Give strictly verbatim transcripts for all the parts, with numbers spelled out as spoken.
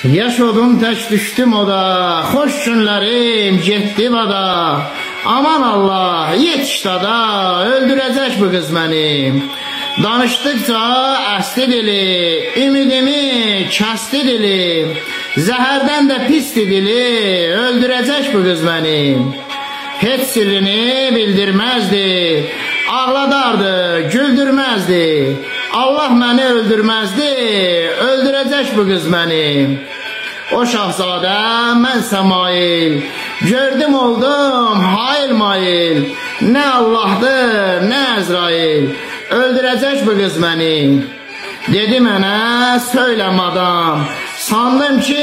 Yaşadım tək düşdüm oda, xoş günlərim getdi bada. Aman Allah, yetişdi ada, öldürəcək bu qız mənim. Danışdıqca əsdi dili, ümidimi kəsdi dili. Zəhərdən də pisdi dili, öldürəcək bu qız mənim. Heç sirrini bildirməzdi, ağladardı, güldürməzdi. Allah məni öldürməzdi, öldürəcək bu qız mənim. O şahzadə mən səmail, gördüm oldum hayl mayil. Nə Allahdır, nə Əzrail, öldürəcək bu qız məni. Dedi mənə söyləm adam, sandım ki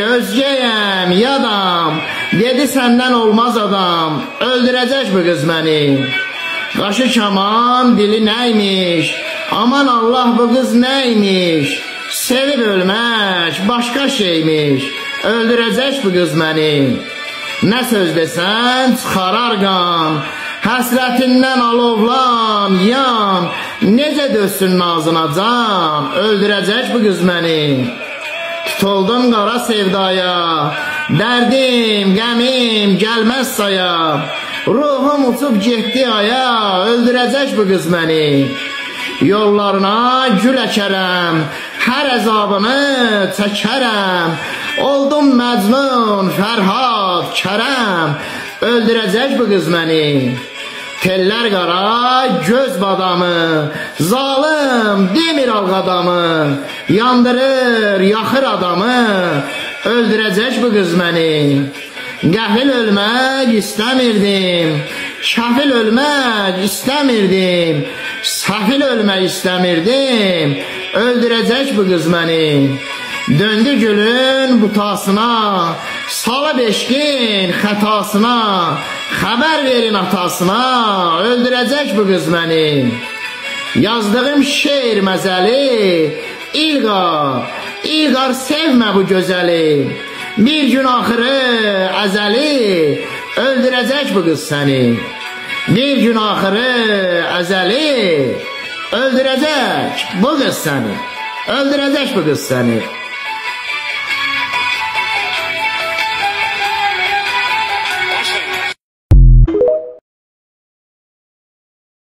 özgəyəm yadam. Dedi səndən olmaz adam, öldürəcək bu qız məni. Qaşı kaman dili nəymiş, aman Allah bu qız nəymiş. Sevib ölmək başqa şeymiş, öldürəcək bu qız məni. Nə söz desən çıxarar qan, həsrətindən alovlan yan. Necə dözsün nazına can, öldürəcək bu qız məni. Tutuldum qara sevdaya, dərdim, qəmim gəlməz saya. Ruhum uçub getdi aya, öldürəcək bu qız məni. Yollarına gül əkərəm, hər əzabını çəkərəm. Oldum Məcnun, Fərhad, Kərəm, öldürəcək bu qız məni. Tellər qara göz badamı, zalım demir alqadamı. Yandırır, yaxır adamı, öldürəcək bu qız məni. Qəfil ölmək istəmirdim, kafil ölmək istəmirdim, safil ölmək istəmirdim, öldürəcək bu qız məni. Döndü gülün butasına, salıb eşqin xətasına. Xəbər verin atasına, öldürəcək bu qız məni. Yazdığım şeir məzəli, İlqar, İlqar sevmə bu gözəli. Bir gün axırı əzəli, öldürəcək bu qız səni. Bir gün axırı əzəli, öldürəcək bu qız səni. Öldürəcək bu qız səni.